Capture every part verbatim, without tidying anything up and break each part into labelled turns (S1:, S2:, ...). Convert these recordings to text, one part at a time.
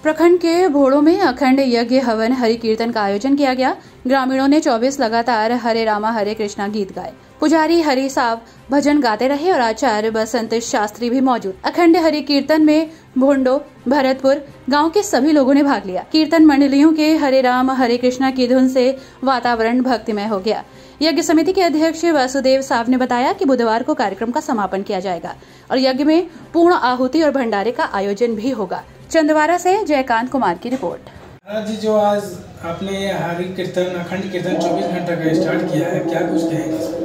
S1: प्रखंड के भोड़ों में अखंड यज्ञ हवन हरि कीर्तन का आयोजन किया गया। ग्रामीणों ने चौबीस लगातार हरे रामा हरे कृष्णा गीत गाए। पुजारी हरि साहब भजन गाते रहे और आचार्य बसंत शास्त्री भी मौजूद। अखंड हरि कीर्तन में भोंडो भरतपुर गांव के सभी लोगों ने भाग लिया। कीर्तन मंडलियों के हरे राम हरे कृष्णा की धुन से वातावरण भक्तिमय हो गया। यज्ञ समिति के अध्यक्ष वासुदेव साहब ने बताया कि बुधवार को कार्यक्रम का समापन किया जाएगा और यज्ञ में पूर्ण आहुति और भंडारे का आयोजन भी होगा। चंदवारा से जयकांत कुमार की रिपोर्ट।
S2: जी, जो आज आपने ये हरि कीर्तन अखंड कीर्तन चौबीस घंटे का स्टार्ट किया है, क्या कुछ कहेंगे?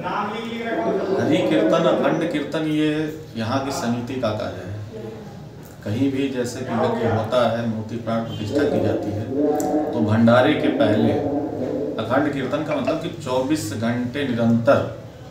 S3: हरि कीर्तन अखंड कीर्तन ये यहाँ की समिति का कार्य है। कहीं भी जैसे कि यज्ञ होता है, मूर्ति प्राण प्रतिष्ठा की जाती है, तो भंडारे के पहले अखंड कीर्तन का मतलब कि चौबीस घंटे निरंतर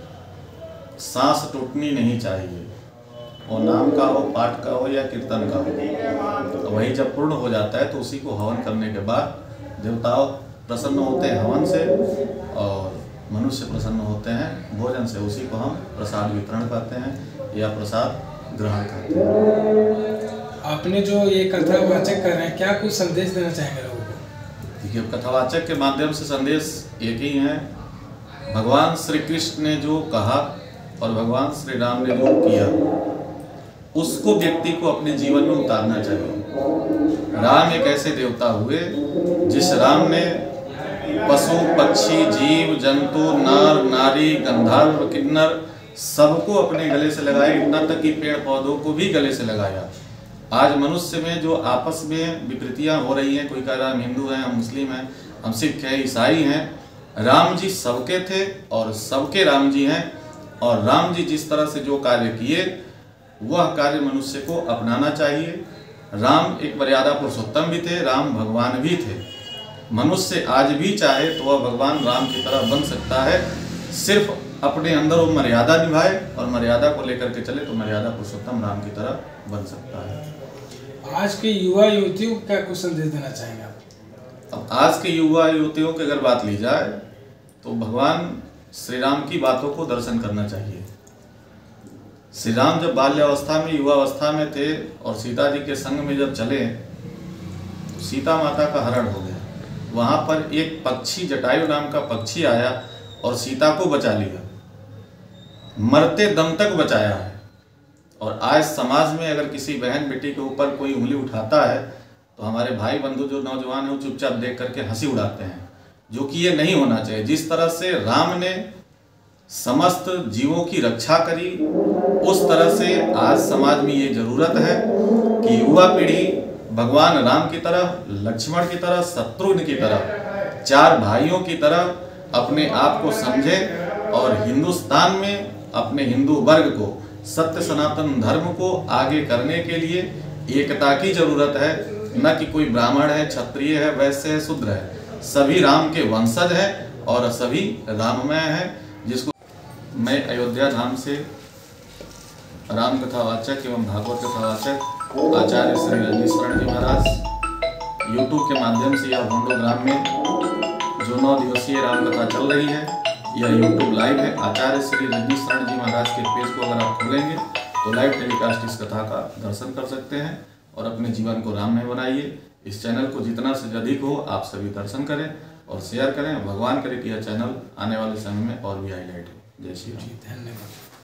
S3: सांस टूटनी नहीं चाहिए। वो नाम का हो, पाठ का हो या कीर्तन का हो। तो वही जब पूर्ण हो जाता है तो उसी को हवन करने के बाद देवता प्रसन्न होते हैं हवन से और मनुष्य प्रसन्न होते हैं भोजन से। उसी को हम प्रसाद वितरण करते हैं या प्रसाद ग्रहण करते हैं।
S2: आपने जो ये कथावाचक कर रहे हैं, क्या कुछ संदेश देना चाहेंगे लोगों को?
S3: देखिए, कथावाचक के माध्यम से संदेश एक ही है। भगवान श्री कृष्ण ने जो कहा और भगवान श्री राम ने जो किया, उसको व्यक्ति को अपने जीवन में उतारना चाहिए। राम एक ऐसे देवता हुए जिस राम ने पशु पक्षी जीव जंतु नर नारी गंधर्व किन्नर सबको अपने गले से लगाया, इतना तक कि पेड़ पौधों को भी गले से लगाया। आज मनुष्य में जो आपस में विकृतियां हो रही हैं, कोई कह रहा है हम हिंदू हैं, हम मुस्लिम हैं, हम सिख हैं, ईसाई हैं, राम जी सबके थे और सबके राम जी हैं। और राम जी जिस तरह से जो कार्य किए वह कार्य मनुष्य को अपनाना चाहिए। राम एक मर्यादा पुरुषोत्तम भी थे, राम भगवान भी थे। मनुष्य आज भी चाहे तो वह भगवान राम की तरह बन सकता है, सिर्फ अपने अंदर वो मर्यादा निभाए और मर्यादा को लेकर के चले तो मर्यादा पुरुषोत्तम राम की तरह बन सकता है।
S2: आज के युवा युवतियों को क्या कुछ संदेश देना चाहेंगे आप?
S3: अब आज के युवा युवतियों की अगर बात ली जाए तो भगवान श्री राम की बातों को दर्शन करना चाहिए। श्री राम जब बाल्यावस्था में युवावस्था में थे और सीता जी के संग में जब चले तो सीता माता का हरण हो गया। वहाँ पर एक पक्षी जटायु नाम का पक्षी आया और सीता को बचा लिया, मरते दम तक बचाया है। और आज समाज में अगर किसी बहन बेटी के ऊपर कोई उंगली उठाता है तो हमारे भाई बंधु जो नौजवान हैं वो चुपचाप देख करके हंसी उड़ाते हैं, जो कि ये नहीं होना चाहिए। जिस तरह से राम ने समस्त जीवों की रक्षा करी, उस तरह से आज समाज में ये जरूरत है कि युवा पीढ़ी भगवान राम की तरह, लक्ष्मण की तरह, शत्रुघ्न की तरह, चार भाइयों की तरह अपने आप को समझे और हिंदुस्तान में अपने हिंदू वर्ग को, सत्य सनातन धर्म को आगे करने के लिए एकता की जरूरत है। न कि कोई ब्राह्मण है, क्षत्रिय है, वैश्य है, शूद्र है, सभी राम के वंशज हैं और सभी राममय हैं। जिसको मैं अयोध्या धाम से राम कथावाचक एवं भागवत कथावाचक आचार्य श्री रजनीश शरण जी महाराज यूट्यूब के माध्यम से यह भोंडो ग्राम में जो नौ दिवसीय राम कथा चल रही है, यह यूट्यूब लाइव है। आचार्य श्री रजनीश शरण जी महाराज के पेज को अगर आप खोलेंगे तो लाइव टेलीकास्ट इस कथा का दर्शन कर सकते हैं और अपने जीवन को राममय बनाइए। इस चैनल को जितना से अधिक हो आप सभी दर्शन करें और शेयर करें। भगवान करे कि यह चैनल आने वाले समय में और भी हाईलाइट हो। जय श्री राम।
S2: धन्यवाद।